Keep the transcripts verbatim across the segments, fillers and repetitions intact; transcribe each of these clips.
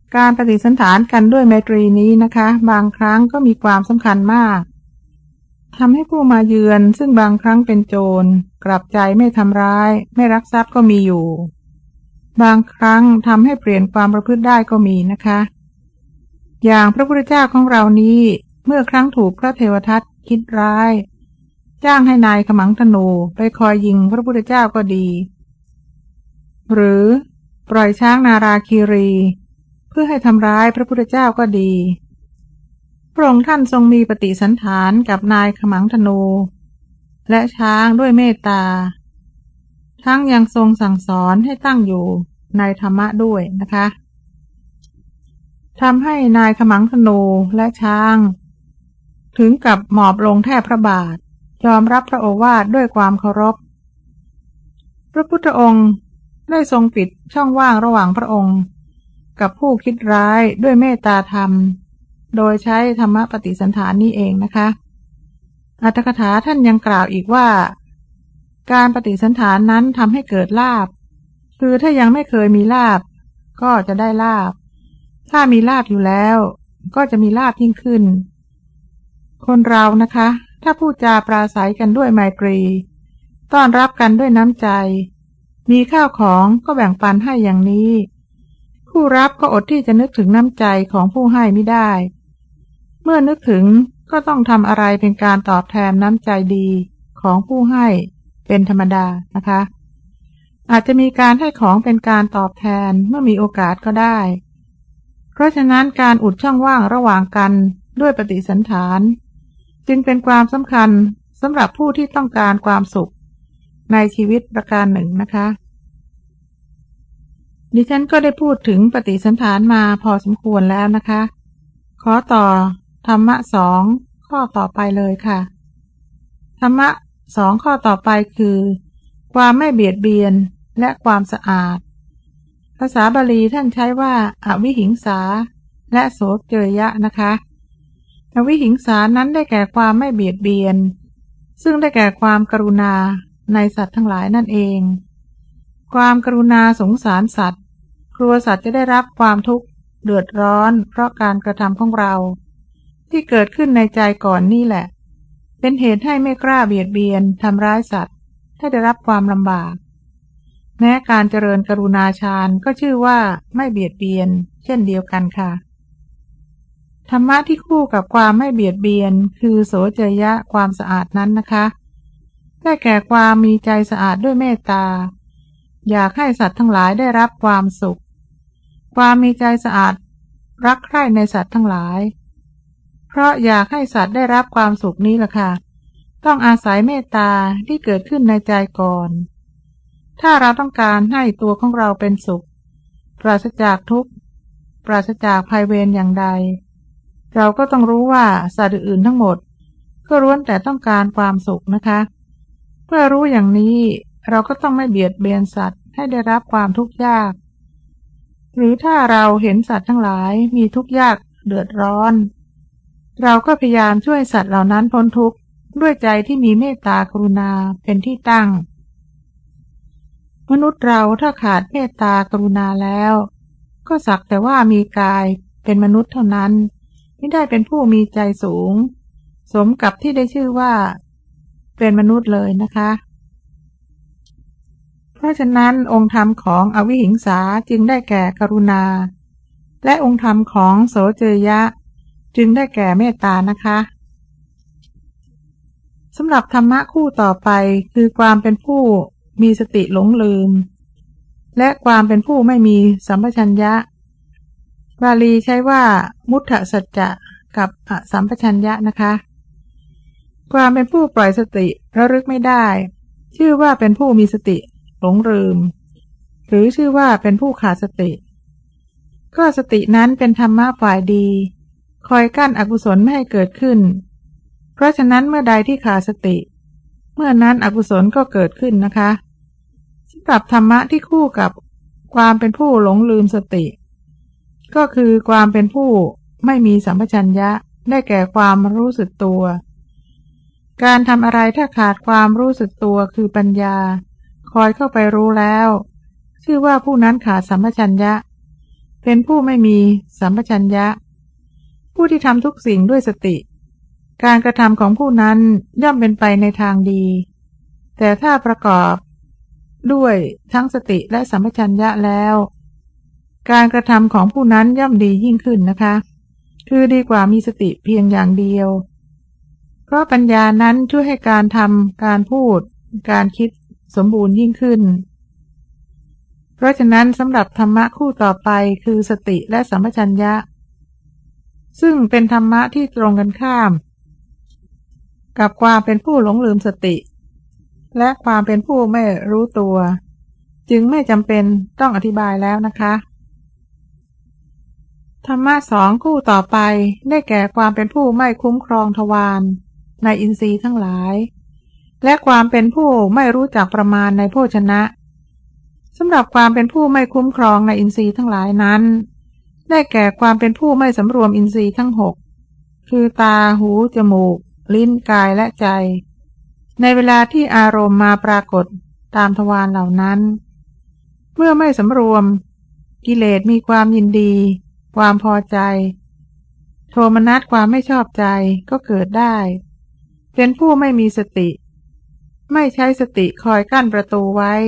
การปฏิสันถานกันด้วยไมตรีนี้นะคะบางครั้งก็มีความสำคัญมากทำให้ผู้มาเยือนซึ่งบางครั้งเป็นโจรกลับใจไม่ทำร้ายไม่ลักทรัพย์ก็มีอยู่บางครั้งทำให้เปลี่ยนความประพฤติได้ก็มีนะคะอย่างพระพุทธเจ้าของเรานี้เมื่อครั้งถูกพระเทวทัตคิดร้ายจ้างให้นายขมังธนูไปคอยยิงพระพุทธเจ้าก็ดีหรือปล่อยช้างนาราคีรีเพื่อให้ทำร้ายพระพุทธเจ้าก็ดีพระองค์ท่านทรงมีปฏิสันถานกับนายขมังธนูและช้างด้วยเมตตาทั้งยังทรงสั่งสอนให้ตั้งอยู่ในธรรมะด้วยนะคะทำให้นายขมังธนูและช้างถึงกับหมอบลงแทบพระบาทยอมรับพระโอวาทด้วยความเคารพพระพุทธองค์ได้ทรงปิดช่องว่างระหว่างพระองค์กับผู้คิดร้ายด้วยเมตตาธรรมโดยใช้ธรรมปฏิสันถานนี้เองนะคะอรรถกถาท่านยังกล่าวอีกว่าการปฏิสันถานนั้นทำให้เกิดลาภคือถ้ายังไม่เคยมีลาภก็จะได้ลาภถ้ามีลาภอยู่แล้วก็จะมีลาภยิ่งขึ้นคนเรานะคะถ้าพูดจาปราศัยกันด้วยไมตรีต้อนรับกันด้วยน้ำใจมีข้าวของก็แบ่งปันให้อย่างนี้ผู้รับก็อดที่จะนึกถึงน้ำใจของผู้ให้ไม่ได้เมื่อนึกถึงก็ต้องทำอะไรเป็นการตอบแทนน้ำใจดีของผู้ให้เป็นธรรมดานะคะอาจจะมีการให้ของเป็นการตอบแทนเมื่อมีโอกาสก็ได้เพราะฉะนั้นการอุดช่องว่างระหว่างกันด้วยปฏิสันถานจึงเป็นความสำคัญสำหรับผู้ที่ต้องการความสุขในชีวิตประการหนึ่งนะคะดิฉันก็ได้พูดถึงปฏิสันถานมาพอสมควรแล้วนะคะขอต่อธรรมะสองข้อต่อไปเลยค่ะธรรมะสองข้อต่อไปคือความไม่เบียดเบียนและความสะอาดภาษาบาลีท่านใช้ว่าอวิหิงสาและโสเจยะนะคะอวิหิงสานั้นได้แก่ความไม่เบียดเบียนซึ่งได้แก่ความกรุณาในสัตว์ทั้งหลายนั่นเองความกรุณาสงสารสัตว์กลัวสัตว์จะได้รับความทุกข์เดือดร้อนเพราะการกระทำของเราที่เกิดขึ้นในใจก่อนนี่แหละเป็นเหตุให้ไม่กล้าเบียดเบียนทำร้ายสัตว์ให้ได้รับความลำบากแม้การเจริญกรุณาฌานก็ชื่อว่าไม่เบียดเบียนเช่นเดียวกันค่ะธรรมะที่คู่กับความไม่เบียดเบียนคือโสเจยะความสะอาดนั้นนะคะได้แก่ความมีใจสะอาดด้วยเมตตาอยากให้สัตว์ทั้งหลายได้รับความสุขความมีใจสะอาดรักใคร่ในสัตว์ทั้งหลายเพราะอยากให้สัตว์ได้รับความสุขนี้ล่ะค่ะต้องอาศัยเมตตาที่เกิดขึ้นในใจก่อนถ้าเราต้องการให้ตัวของเราเป็นสุขปราศจากทุกข์ปราศจากภัยเวรอย่างใดเราก็ต้องรู้ว่าสัตว์อื่นทั้งหมดก็ล้วนแต่ต้องการความสุขนะคะเมื่อรู้อย่างนี้เราก็ต้องไม่เบียดเบียนสัตว์ให้ได้รับความทุกข์ยากหรือถ้าเราเห็นสัตว์ทั้งหลายมีทุกข์ยากเดือดร้อนเราก็พยายามช่วยสัตว์เหล่านั้นพ้นทุกข์ด้วยใจที่มีเมตตากรุณาเป็นที่ตั้งมนุษย์เราถ้าขาดเมตตากรุณาแล้วก็สักแต่ว่ามีกายเป็นมนุษย์เท่านั้นไม่ได้เป็นผู้มีใจสูงสมกับที่ได้ชื่อว่าเป็นมนุษย์เลยนะคะเพราะฉะนั้นองค์ธรรมของอวิหิงสาจึงได้แก่กรุณาและองค์ธรรมของโสเจยะจึงได้แก่เมตตานะคะสำหรับธรรมะคู่ต่อไปคือความเป็นผู้มีสติหลงลืมและความเป็นผู้ไม่มีสัมปชัญญะบาลีใช้ว่ามุทธสัจจะกับอสัมปชัญญะนะคะความเป็นผู้ปล่อยสติระลึกไม่ได้ชื่อว่าเป็นผู้มีสติหลงลืมหรือชื่อว่าเป็นผู้ขาดสติก็สตินั้นเป็นธรรมะฝ่ายดีคอยกั้นอกุศลไม่ให้เกิดขึ้นเพราะฉะนั้นเมื่อใดที่ขาดสติเมื่อนั้นอกุศลก็เกิดขึ้นนะคะสำหรับธรรมะที่คู่กับความเป็นผู้หลงลืมสติก็คือความเป็นผู้ไม่มีสัมปชัญญะได้แก่ความรู้สึกตัวการทำอะไรถ้าขาดความรู้สึกตัวคือปัญญาคอยเข้าไปรู้แล้วชื่อว่าผู้นั้นขาดสัมปชัญญะเป็นผู้ไม่มีสัมปชัญญะผู้ที่ทำทุกสิ่งด้วยสติการกระทำของผู้นั้นย่อมเป็นไปในทางดีแต่ถ้าประกอบด้วยทั้งสติและสัมปชัญญะแล้วการกระทำของผู้นั้นย่อมดียิ่งขึ้นนะคะคือดีกว่ามีสติเพียงอย่างเดียวเพราะปัญญานั้นช่วยให้การทำการพูดการคิดสมบูรณ์ยิ่งขึ้นเพราะฉะนั้นสำหรับธรรมะคู่ต่อไปคือสติและสัมปชัญญะซึ่งเป็นธรรมะที่ตรงกันข้ามกับความเป็นผู้หลงลืมสติและความเป็นผู้ไม่รู้ตัวจึงไม่จำเป็นต้องอธิบายแล้วนะคะธรรมะสองคู่ต่อไปได้แก่ความเป็นผู้ไม่คุ้มครองทวารในอินทรีย์ทั้งหลายและความเป็นผู้ไม่รู้จักประมาณในโภชนะสำหรับความเป็นผู้ไม่คุ้มครองในอินทรีย์ทั้งหลายนั้นได้แก่ความเป็นผู้ไม่สำรวมอินทรีย์ทั้งหกคือตาหูจมูกลิ้นกายและใจในเวลาที่อารมณ์มาปรากฏตามทวารเหล่านั้นเมื่อไม่สำรวมกิเลสมีความยินดีความพอใจโทมนัสความไม่ชอบใจก็เกิดได้เป็นผู้ไม่มีสติไม่ใช้สติคอยกั้นประตูไว้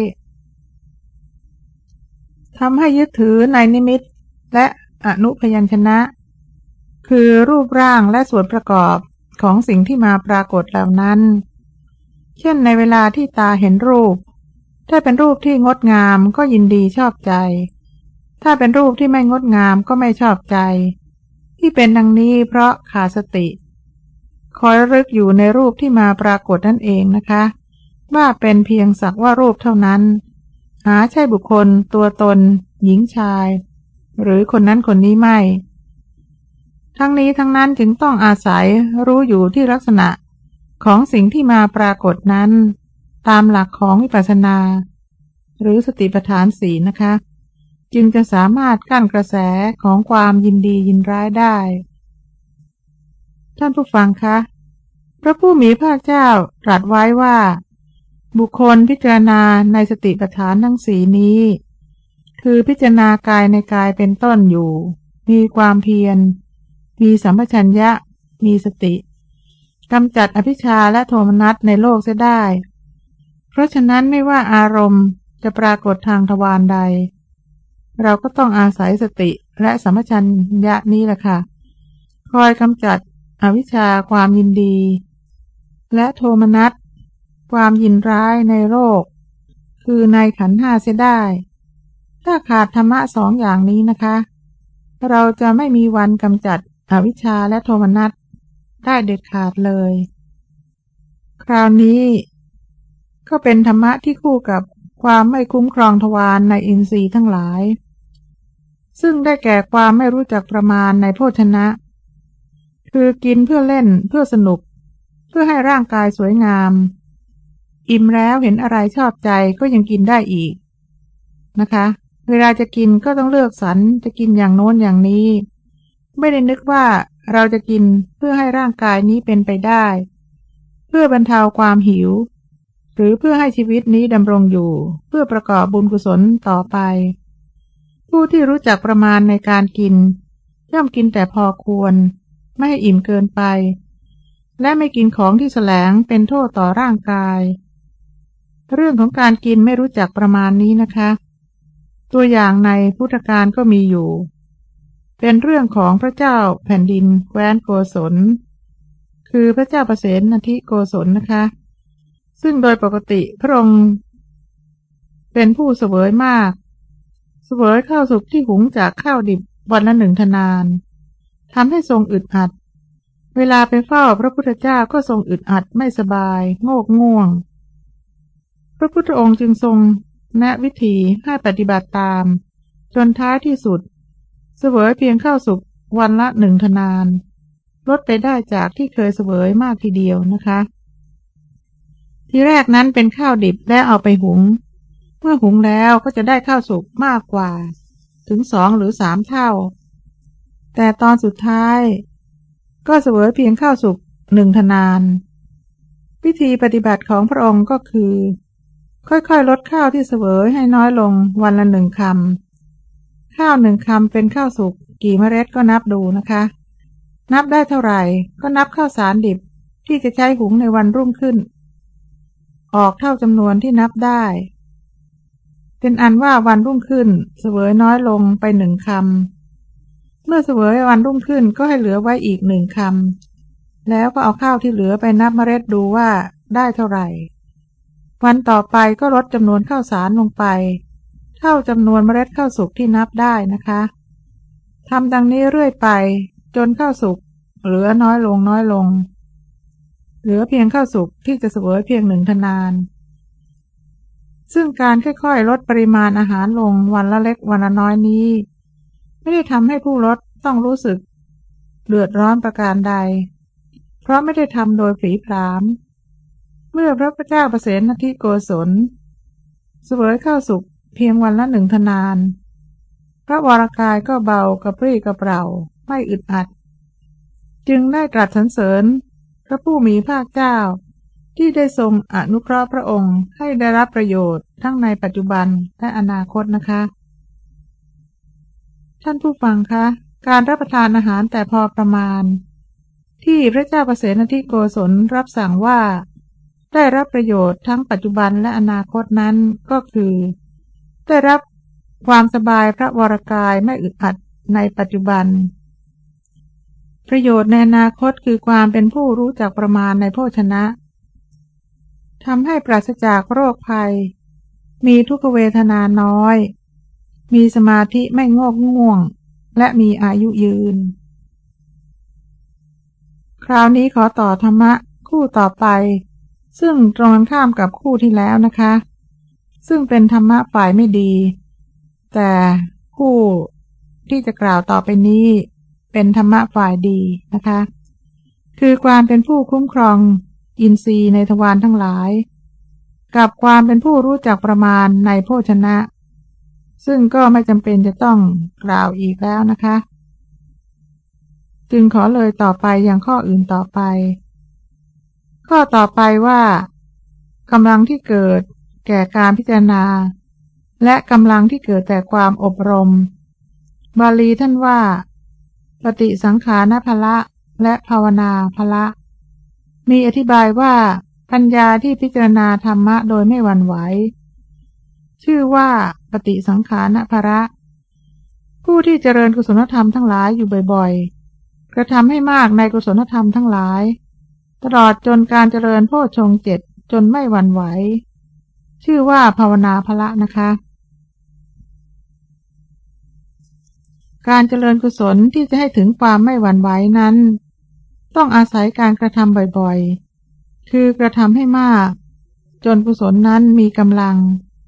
ทำให้ยึดถือในนิมิตและอนุพยัญชนะคือรูปร่างและส่วนประกอบของสิ่งที่มาปรากฏเหล่านั้นเช่นในเวลาที่ตาเห็นรูปถ้าเป็นรูปที่งดงามก็ยินดีชอบใจถ้าเป็นรูปที่ไม่งดงามก็ไม่ชอบใจที่เป็นดังนี้เพราะขาดสติคอยระลึกอยู่ในรูปที่มาปรากฏนั่นเองนะคะว่าเป็นเพียงสักว่ารูปเท่านั้นหาใช่บุคคลตัวตนหญิงชายหรือคนนั้นคนนี้ไม่ทั้งนี้ทั้งนั้นจึงต้องอาศัยรู้อยู่ที่ลักษณะของสิ่งที่มาปรากฏนั้นตามหลักของวิปัสสนาหรือสติปัฏฐานสี่นะคะจึงจะสามารถกั้นกระแสของความยินดียินร้ายได้ท่านผู้ฟังคะพระผู้มีพระเจ้าตรัสไว้ว่าบุคคลพิจารณาในสติปัฏฐานทั้งสี่นี้คือพิจารณากายในกายเป็นต้นอยู่มีความเพียรมีสัมปชัญญะมีสติกำจัดอภิชฌาและโทมนัสในโลกเสียได้เพราะฉะนั้นไม่ว่าอารมณ์จะปรากฏทางทวารใดเราก็ต้องอาศัยสติและสัมปชัญญะนี้แหละค่ะคอยกำจัดอวิชชาความยินดีและโทมนัสความยินร้ายในโลกคือในขันธ์ห้าเสียได้ถ้าขาดธรรมะสองอย่างนี้นะคะเราจะไม่มีวันกำจัดอวิชชาและโทมนัสได้เด็ดขาดเลยคราวนี้ก็เป็นธรรมะที่คู่กับความไม่คุ้มครองทวารในอินทรีย์ทั้งหลายซึ่งได้แก่ความไม่รู้จักประมาณในโภชนะคือกินเพื่อเล่นเพื่อสนุกเพื่อให้ร่างกายสวยงามอิ่มแล้วเห็นอะไรชอบใจก็ยังกินได้อีกนะคะเวลาจะกินก็ต้องเลือกสรรจะกินอย่างโน้นอย่างนี้ไม่ได้นึกว่าเราจะกินเพื่อให้ร่างกายนี้เป็นไปได้เพื่อบรรเทาความหิวหรือเพื่อให้ชีวิตนี้ดำรงอยู่เพื่อประกอบบุญกุศลต่อไปผู้ที่รู้จักประมาณในการกินย่อมกินแต่พอควรไม่ให้อิ่มเกินไปและไม่กินของที่แสลงเป็นโทษต่อร่างกายเรื่องของการกินไม่รู้จักประมาณนี้นะคะตัวอย่างในพุทธกาลก็มีอยู่เป็นเรื่องของพระเจ้าแผ่นดินแคว้นโกศลคือพระเจ้าประเสนทิโกศลนะคะซึ่งโดยปกติพระองค์เป็นผู้เสวยมากเสวยข้าวสุกที่หุงจากข้าวดิบวันละหนึ่งทนานทำให้ทรงอึดอัดเวลาไปเฝ้าพระพุทธเจ้าก็ทรงอึดอัดไม่สบายโงกง่วงพระพุทธองค์จึงทรงแนะวิธีให้ปฏิบัติตามจนท้ายที่สุดเสวยเพียงข้าวสุกวันละหนึ่งทนานลดไปได้จากที่เคยเสวยมากทีเดียวนะคะทีแรกนั้นเป็นข้าวดิบและเอาไปหุงเมื่อหุงแล้วก็จะได้ข้าวสุกมากกว่าถึงสองหรือสามเท่าแต่ตอนสุดท้ายก็เสวยเพียงข้าวสุกหนึ่งทนานวิธีปฏิบัติของพระองค์ก็คือค่อยๆลดข้าวที่เสวยให้น้อยลงวันละหนึ่งคำข้าวหนึ่งคำเป็นข้าวสุกกี่เมล็ดก็นับดูนะคะนับได้เท่าไหร่ก็นับข้าวสารดิบที่จะใช้หุงในวันรุ่งขึ้นออกเท่าจำนวนที่นับได้เป็นอันว่าวันรุ่งขึ้นเสวยน้อยลงไปหนึ่งคำเมื่อเสวยวันรุ่งขึ้นก็ให้เหลือไว้อีกหนึ่งคำแล้วก็เอาข้าวที่เหลือไปนับเมล็ดดูว่าได้เท่าไหร่วันต่อไปก็ลดจำนวนข้าวสารลงไปเท่าจำนวนเมล็ดข้าวสุกที่นับได้นะคะทำดังนี้เรื่อยไปจนข้าวสุกเหลือน้อยลงน้อยลงเหลือเพียงข้าวสุกที่จะเสวยเพียงหนึ่งทนานซึ่งการค่อยๆลดปริมาณอาหารลงวันละเล็กวันละน้อยนี้ไม่ได้ทำให้ผู้ลดต้องรู้สึกเดือดร้อนประการใดเพราะไม่ได้ทำโดยผีพรามเมื่อพระพุทธเจ้าประเสนทิโกศลเสวยข้าวสุกเพียงวันละหนึ่งทนานพระวรากายก็เบากระปรี้กระเปร่าไม่อึดอัดจึงได้ตรัสสรรเสริญพระผู้มีภาคเจ้าที่ได้ทรงอนุเคราะห์พระองค์ให้ได้รับประโยชน์ทั้งในปัจจุบันและอนาคตนะคะท่านผู้ฟังคะการรับประทานอาหารแต่พอประมาณที่พระเจ้าประเสนทิโกศลรับสั่งว่าได้รับประโยชน์ทั้งปัจจุบันและอนาคตนั้นก็คือได้รับความสบายพระวรกายไม่อึดอัดในปัจจุบันประโยชน์ในอนาคตคือความเป็นผู้รู้จักประมาณในโภชนะทำให้ปราศจากโรคภัยมีทุกขเวทนาน้อยมีสมาธิไม่งอกง่วงและมีอายุยืนคราวนี้ขอต่อธรรมะคู่ต่อไปซึ่งตรงกันข้ามกับคู่ที่แล้วนะคะซึ่งเป็นธรรมะฝ่ายไม่ดีแต่คู่ที่จะกล่าวต่อไปนี้เป็นธรรมะฝ่ายดีนะคะคือความเป็นผู้คุ้มครองอินทรีย์ในทวารทั้งหลายกับความเป็นผู้รู้จักประมาณในโภชนะซึ่งก็ไม่จำเป็นจะต้องกล่าวอีกแล้วนะคะจึงขอเลยต่อไปอย่างข้ออื่นต่อไปข้อต่อไปว่ากำลังที่เกิดแก่การพิจารณาและกำลังที่เกิดแต่ความอบรมบาลีท่านว่าปฏิสังขารพละและภาวนาพละมีอธิบายว่าปัญญาที่พิจารณาธรรมะโดยไม่หวั่นไหวชื่อว่าปฏิสังขารพละผู้ที่เจริญกุศลธรรมทั้งหลายอยู่บ่อยๆกระทำให้มากในกุศลธรรมทั้งหลายตลอดจนการเจริญโพชฌงค์เจ็ดจนไม่หวั่นไหวชื่อว่าภาวนาพละนะคะการเจริญกุศลที่จะให้ถึงความไม่หวั่นไหวนั้นต้องอาศัยการกระทำบ่อยๆคือกระทำให้มากจนกุศลนั้นมีกำลัง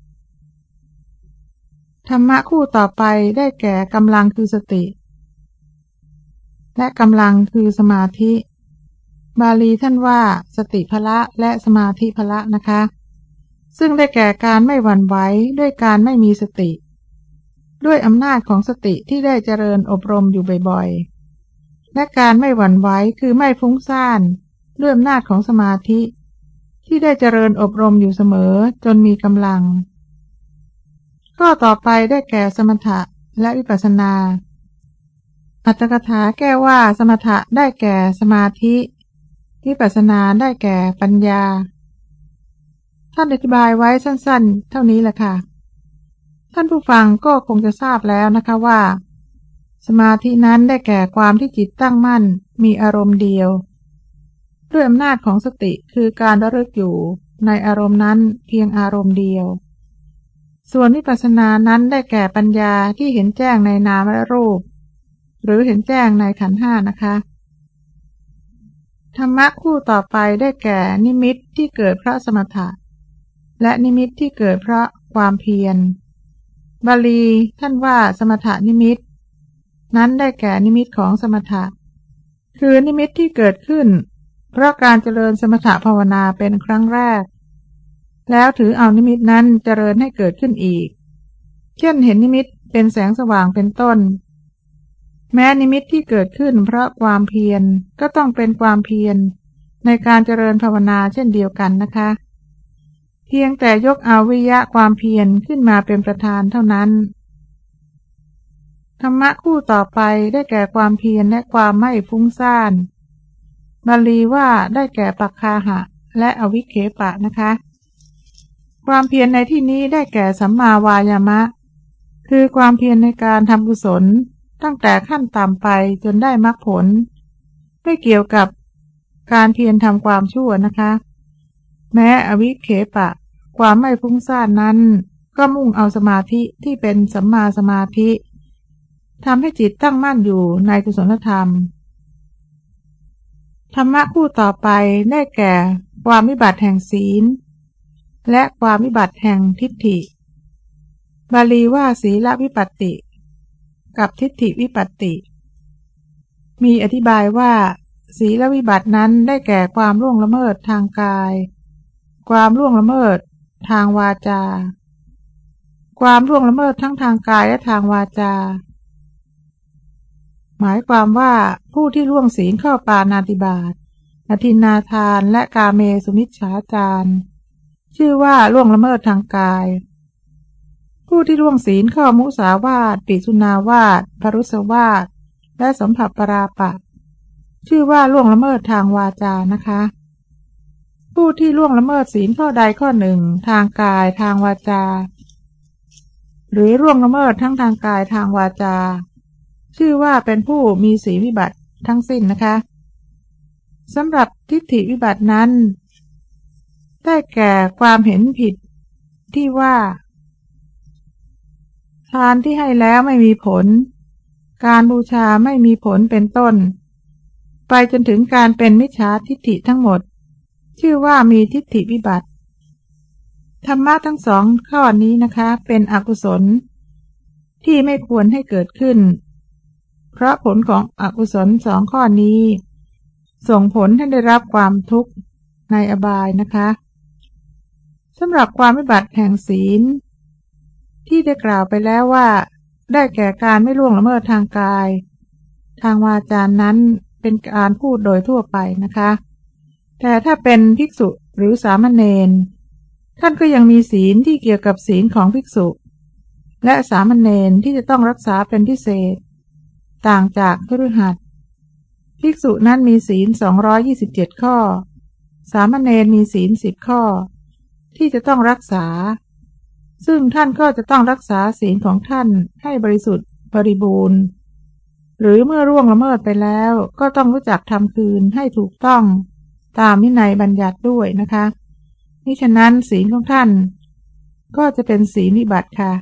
ธรรมะคู่ต่อไปได้แก่กำลังคือสติและกำลังคือสมาธิบาลีท่านว่าสติพละและสมาธิพละนะคะซึ่งได้แก่การไม่หวั่นไหวด้วยการไม่มีสติด้วยอำนาจของสติที่ได้เจริญอบรมอยู่บ่อยๆและการไม่หวั่นไหวคือไม่ฟุ้งซ่านด้วยอำนาจของสมาธิที่ได้เจริญอบรมอยู่เสมอจนมีกำลังข้อต่อไปได้แก่สมถะและวิปัสสนาอัตถกถาแก้ว่าสมถะได้แก่สมาธิวิปัสสนาได้แก่ปัญญาท่านอธิบายไว้สั้นๆเท่านี้แหละค่ะท่านผู้ฟังก็คงจะทราบแล้วนะคะว่าสมาธินั้นได้แก่ความที่จิตตั้งมั่นมีอารมณ์เดียวด้วยอำนาจของสติคือการระลึกอยู่ในอารมณ์นั้นเพียงอารมณ์เดียวส่วนวิปัสสนานั้นได้แก่ปัญญาที่เห็นแจ้งในนามและรูปหรือเห็นแจ้งในขันธ์ห้านะคะธรรมะคู่ต่อไปได้แก่นิมิตที่เกิดเพราะสมถะและนิมิตที่เกิดเพราะความเพียรบาลีท่านว่าสมถะนิมิตนั้นได้แก่นิมิตของสมถะคือนิมิตที่เกิดขึ้นเพราะการเจริญสมถะภาวนาเป็นครั้งแรกแล้วถือเอานิมิตนั้นเจริญให้เกิดขึ้นอีกเช่นเห็นนิมิตเป็นแสงสว่างเป็นต้นแม้นิมิตที่เกิดขึ้นเพราะความเพียรก็ต้องเป็นความเพียรในการเจริญภาวนาเช่นเดียวกันนะคะเพียงแต่ยกเอาวิริยะความเพียรขึ้นมาเป็นประธานเท่านั้นธรรมะคู่ต่อไปได้แก่ความเพียรและความไม่ฟุ้งซ่านบาลีว่าได้แก่ปักคาหะและอวิเคปะนะคะความเพียรในที่นี้ได้แก่สัมมาวายามะคือความเพียรในการทำกุศลตั้งแต่ขั้นต่ำไปจนได้มรรคผลไม่เกี่ยวกับการเพียรทำความชั่วนะคะแม้อวิเคปะความไม่ฟุ้งซ่านนั้นก็มุ่งเอาสมาธิที่เป็นสัมมาสมาธิทำให้จิตตั้งมั่นอยู่ในกุศลธรรมธรรมะคู่ต่อไปได้แก่ความวิบัติแห่งศีลและความวิบัติแห่งทิฏฐิบาลีว่าศีลวิปัตติกับทิฏฐิวิปัตติมีอธิบายว่าศีลวิบัตินั้นได้แก่ความล่วงละเมิดทางกายความล่วงละเมิดทางวาจาความล่วงละเมิดทั้งทางกายและทางวาจาหมายความว่าผู้ที่ล่วงศีลเข้าปาณาติบาตอทินนาทานและกาเมสุมิจฉาจารชื่อว่าล่วงละเมิดทางกายผู้ที่ล่วงศีลเข้ามุสาวาทปิสุนาวาทพรุสวาทและสัมผัสปราปะชื่อว่าล่วงละเมิดทางวาจานะคะผู้ที่ล่วงละเมิดศีลข้อใดข้อหนึ่งทางกายทางวาจาหรือล่วงละเมิดทั้งทางกายทางวาจาชื่อว่าเป็นผู้มีศีลวิบัติทั้งสิ้นนะคะสำหรับทิฏฐิวิบัตินั้นได้แก่ความเห็นผิดที่ว่าทานที่ให้แล้วไม่มีผลการบูชาไม่มีผลเป็นต้นไปจนถึงการเป็นมิจฉาทิฏฐิทั้งหมดชื่อว่ามีทิฏฐิวิบัติธรรมะทั้งสองข้อนี้นะคะเป็นอกุศลที่ไม่ควรให้เกิดขึ้นเพราะผลของอกุศลสองข้อนี้ส่งผลให้ได้รับความทุกข์ในอบายนะคะสำหรับความวิบัติแห่งศีลที่ได้กล่าวไปแล้วว่าได้แก่การไม่ล่วงละเมิดทางกายทางวาจานั้นเป็นการพูดโดยทั่วไปนะคะแต่ถ้าเป็นภิกษุหรือสามเณรท่านก็ยังมีศีลที่เกี่ยวกับศีลของภิกษุและสามเณรที่จะต้องรักษาเป็นพิเศษต่างจากคฤหัสถ์ภิกษุนั้นมีศีลสองร้อยยี่สิบเจ็ดข้อสามเณรมีศีลสิบข้อที่จะต้องรักษาซึ่งท่านก็จะต้องรักษาศีลของท่านให้บริสุทธิ์บริบูรณ์หรือเมื่อร่วงละเมิดไปแล้วก็ต้องรู้จักทำคืนให้ถูกต้องตามวินัยบัญญัติด้วยนะคะมิฉะนั้นศีลของท่านก็จะเป็นศีลวิบัติค่ะ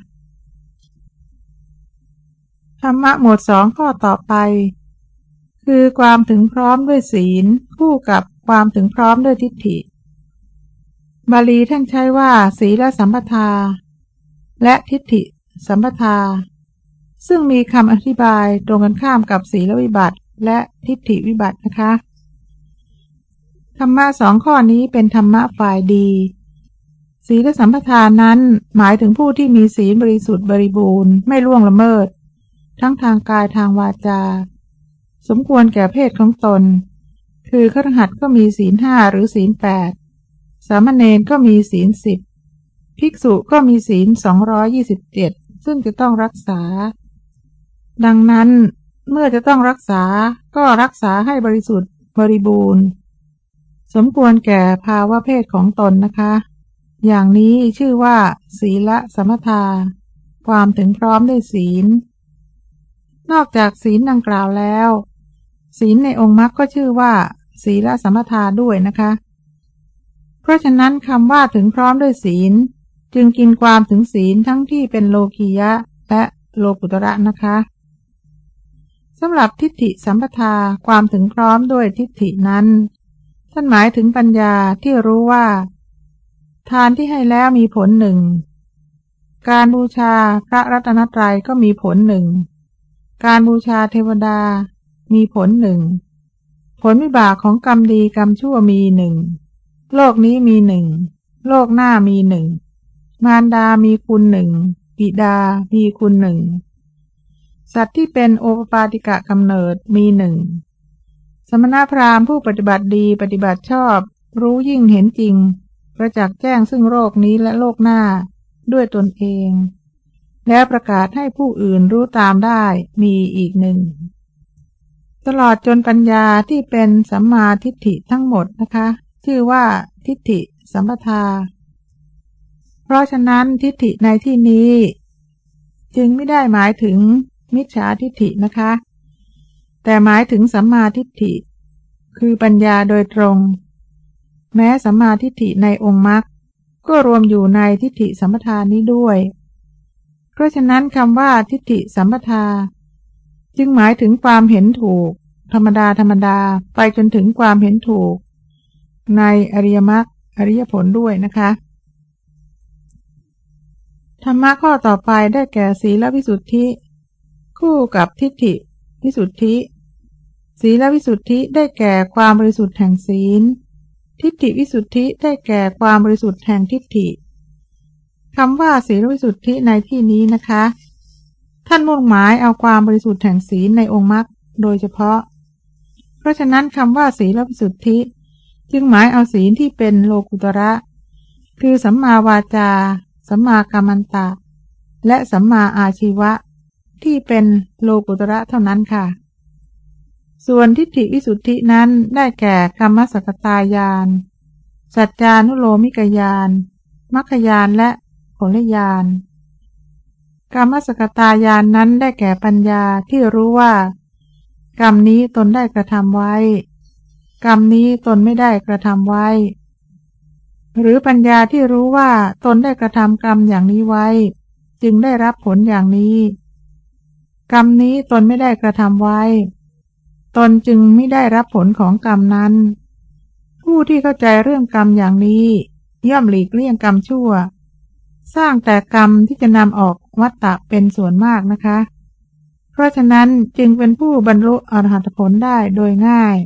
ธรรมะหมวดสองข้อต่อไปคือความถึงพร้อมด้วยศีลคู่กับความถึงพร้อมด้วยทิฏฐิบาลีท่านใช้ว่าศีลสัมปทาและทิฏฐิสัมปทาซึ่งมีคำอธิบายตรงกันข้ามกับศีลวิบัติและทิฏฐิวิบัตินะคะธรรมะสองข้อนี้เป็นธรรมะฝ่ายดีศีลสัมปทานั้นหมายถึงผู้ที่มีศีลบริสุทธิ์บริบูรณ์ไม่ล่วงละเมิดทั้งทางกายทางวาจาสมควรแก่เพศของตนคือคฤหัสถ์ก็มีศีลห้าหรือศีลแปดสามเณรก็มีศีลสิบภิกษุก็มีศีลสองร้อยยี่สิบเจ็ดซึ่งจะต้องรักษาดังนั้นเมื่อจะต้องรักษาก็รักษาให้บริสุทธิ์บริบูรณ์สมควรแก่ภาวะเพศของตนนะคะอย่างนี้ชื่อว่าศีลสัมปทาความถึงพร้อมด้วยศีลนอกจากศีลดังกล่าวแล้วศีลในองค์มรรคก็ชื่อว่าศีลสัมปทาด้วยนะคะเพราะฉะนั้นคำว่าถึงพร้อมด้วยศีลจึงกินความถึงศีลทั้งที่เป็นโลกียะและโลกุตระนะคะสำหรับทิฏฐิสัมปทาความถึงพร้อมด้วยทิฏฐินั้นท่านหมายถึงปัญญาที่รู้ว่าทานที่ให้แล้วมีผลหนึ่งการบูชาพระรัตนตรัยก็มีผลหนึ่งการบูชาเทวดามีผลหนึ่งผลวิบากของกรรมดีกรรมชั่วมีหนึ่งโลกนี้มีหนึ่งโลกหน้ามีหนึ่งมารดามีคุณหนึ่งบิดามีคุณหนึ่งสัตว์ที่เป็นโอปปาติกะกำเนิดมีหนึ่งสมณพราหมณ์ผู้ปฏิบัติดีปฏิบัติชอบรู้ยิ่งเห็นจริงประจักษ์แจ้งซึ่งโลกนี้และโลกหน้าด้วยตนเองแล้วประกาศให้ผู้อื่นรู้ตามได้มีอีกหนึ่งตลอดจนปัญญาที่เป็นสัมมาทิฏฐิทั้งหมดนะคะชื่อว่าทิฏฐิสัมปทาเพราะฉะนั้นทิฏฐิในที่นี้จึงไม่ได้หมายถึงมิจฉาทิฏฐินะคะแต่หมายถึงสัมมาทิฏฐิคือปัญญาโดยตรงแม้สัมมาทิฏฐิในองค์มรรคก็รวมอยู่ในทิฏฐิสัมปทานี้ด้วยเพราะฉะนั้นคำว่าทิฏฐิสัมปทาจึงหมายถึงความเห็นถูกธรรมดาธรรมดาไปจนถึงความเห็นถูกในอริยมรรคอริยผลด้วยนะคะธรรมะข้อต่อไปได้แก่ศีลวิสุทธิคู่กับทิฏฐิวิสุทธิศีลวิสุทธิได้แก่ความบริสุทธิ์แห่งศีลทิฏฐิวิสุทธิได้แก่ความบริสุทธิ์แห่งทิฏฐิคำว่าศีลวิสุทธิในที่นี้นะคะท่านมุ่งหมายเอาความบริสุทธิ์แห่งศีลในองค์มรรคโดยเฉพาะเพราะฉะนั้นคำว่าศีลวิสุทธิจึงหมายเอาศีลที่เป็นโลกุตระคือสัมมาวาจาสัมมากัมมันตะและสัมมาอาชีวะที่เป็นโลกุตระเท่านั้นค่ะส่วนทิฏฐิวิสุทธินั้นได้แก่กัมมสกตายานสัจจานุโลมิกญาณมรรคญาณและผลญาณกัมมสกตายานนั้นได้แก่ปัญญาที่รู้ว่ากรรมนี้ตนได้กระทำไว้กรรมนี้ตนไม่ได้กระทำไว้หรือปัญญาที่รู้ว่าตนได้กระทำกรรมอย่างนี้ไว้จึงได้รับผลอย่างนี้กรรมนี้ตนไม่ได้กระทำไว้ตนจึงไม่ได้รับผลของกรรมนั้นผู้ที่เข้าใจเรื่องกรรมอย่างนี้ย่อมหลีกเลี่ยงกรรมชั่วสร้างแต่กรรมที่จะนำออกวัฏฏะเป็นส่วนมากนะคะเพราะฉะนั้นจึงเป็นผู้บรรลุอรหัตผลได้โดยง่าย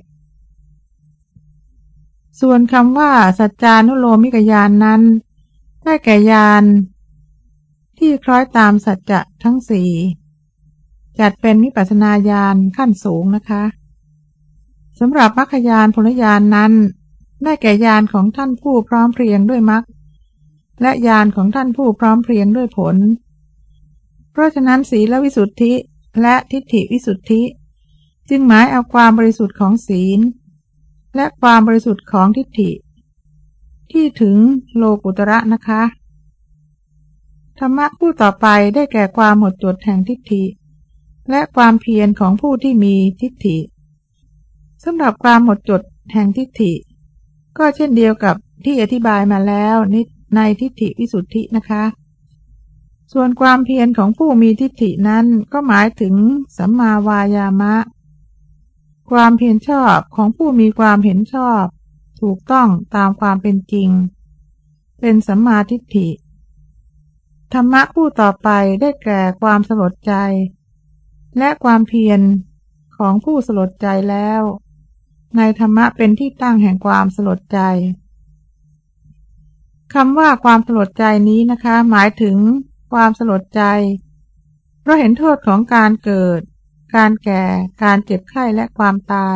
ส่วนคำว่าสัจจานุโลมิกญาณ น, นั้นได้แก่ญาณที่คล้อยตามสัจจะทั้งสี่จัดเป็นวิปัสสนาญาณขั้นสูงนะคะสำหรับมรรคญาณผลญาณ น, นั้นได้แก่ญาณของท่านผู้พร้อมเพรียงด้วยมรรคและญาณของท่านผู้พร้อมเพรียงด้วยผลเพราะฉะนั้นศีลวิสุทธิและทิฏฐิวิสุทธิจึงหมายเอาความบริสุทธิ์ของศีลและความบริสุทธิ์ของทิฏฐิที่ถึงโลกุตระนะคะธรรมะคู่ต่อไปได้แก่ความหมดจดแห่งทิฏฐิและความเพียรของผู้ที่มีทิฏฐิสำหรับความหมดจดแห่งทิฏฐิก็เช่นเดียวกับที่อธิบายมาแล้วในทิฏฐิวิสุทธินะคะส่วนความเพียรของผู้มีทิฏฐินั้นก็หมายถึงสัมมาวายามะความเพียรชอบของผู้มีความเห็นชอบถูกต้องตามความเป็นจริงเป็นสัมมาทิฏฐิธรรมะคู่ต่อไปได้แก่ความสลดใจและความเพียรของผู้สลดใจแล้วในธรรมะเป็นที่ตั้งแห่งความสลดใจคำว่าความสลดใจนี้นะคะหมายถึงความสลดใจเพราะเห็นโทษของการเกิดการแก่การเจ็บไข้และความตาย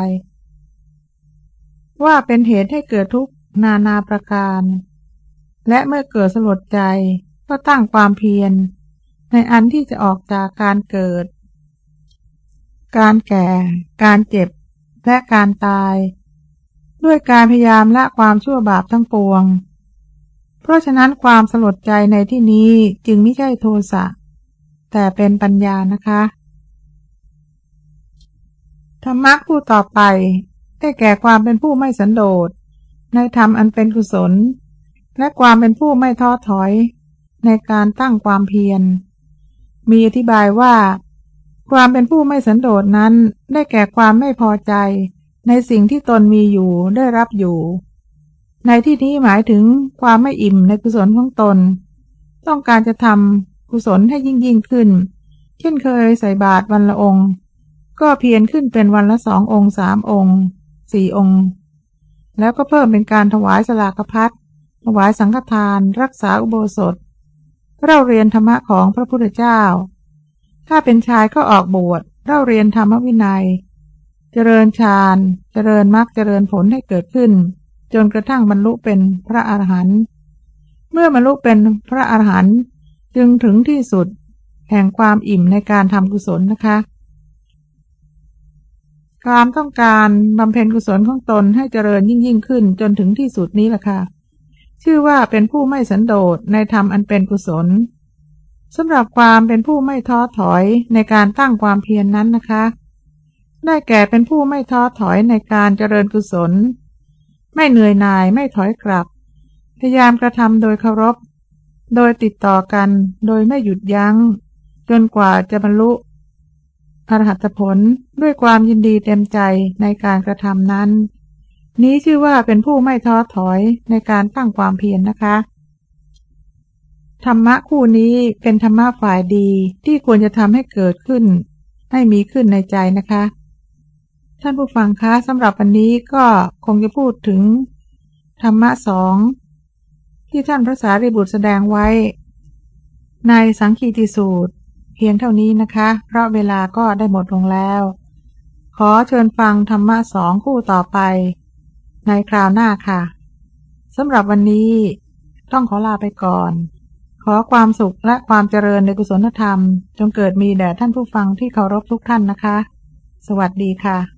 ว่าเป็นเหตุให้เกิดทุกข์นานาประการและเมื่อเกิดสลดใจก็ตั้งความเพียรในอันที่จะออกจากการเกิดการแก่การเจ็บและการตายด้วยการพยายามละความชั่วบาปทั้งปวงเพราะฉะนั้นความสลดใจในที่นี้จึงไม่ใช่โทสะแต่เป็นปัญญานะคะธรรมะคู่ต่อไปได้แก่ความเป็นผู้ไม่สันโดษในธรรมอันเป็นกุศลและความเป็นผู้ไม่ท้อถอยในการตั้งความเพียรมีอธิบายว่าความเป็นผู้ไม่สันโดษนั้นได้แก่ความไม่พอใจในสิ่งที่ตนมีอยู่ได้รับอยู่ในที่นี้หมายถึงความไม่อิ่มในกุศลของตนต้องการจะทำกุศลให้ยิ่งยิ่งขึ้นเช่นเคยใส่บาตรวันละองค์ก็เพียรขึ้นเป็นวันละสององค์สามองค์สี่องค์แล้วก็เพิ่มเป็นการถวายสลากภัตถวายสังฆทานรักษาอุโบสถเล่าเรียนธรรมะของพระพุทธเจ้าถ้าเป็นชายก็ออกบวชเล่าเรียนธรรมวินัยเจริญฌานเจริญมรรคเจริญผลให้เกิดขึ้นจนกระทั่งบรรลุเป็นพระอรหันต์เมื่อบรรลุเป็นพระอรหันต์จึงถึงที่สุดแห่งความอิ่มในการทำกุศลนะคะความต้องการบำเพ็ญกุศลของตนให้เจริญยิ่งยิ่งขึ้นจนถึงที่สุดนี้แหละค่ะชื่อว่าเป็นผู้ไม่สันโดษในธรรมอันเป็นกุศลสำหรับความเป็นผู้ไม่ท้อถอยในการตั้งความเพียร น, นั้นนะคะได้แก่เป็นผู้ไม่ท้อถอยในการเจริญกุศลไม่เหนื่อยหน่ายไม่ถอยกลับพยายามกระทำโดยเคารพโดยติดต่อกันโดยไม่หยุดยั้งจนกว่าจะบรรลุอรหัตผลด้วยความยินดีเต็มใจในการกระทำนั้นนี้ชื่อว่าเป็นผู้ไม่ท้อถอยในการตั้งความเพียร น, นะคะธรรมะคู่นี้เป็นธรรมะฝ่ายดีที่ควรจะทำให้เกิดขึ้นให้มีขึ้นในใจนะคะท่านผู้ฟังคะสำหรับวันนี้ก็คงจะพูดถึงธรรมะสองที่ท่านพระสารีบุตรแสดงไว้ในสังคีติสูตรเพียงเท่านี้นะคะเพราะเวลาก็ได้หมดลงแล้วขอเชิญฟังธรรมะสองคู่ต่อไปในคราวหน้าค่ะสำหรับวันนี้ต้องขอลาไปก่อนขอความสุขและความเจริญในกุศลธรรมจงเกิดมีแด่ท่านผู้ฟังที่เคารพทุกท่านนะคะสวัสดีค่ะ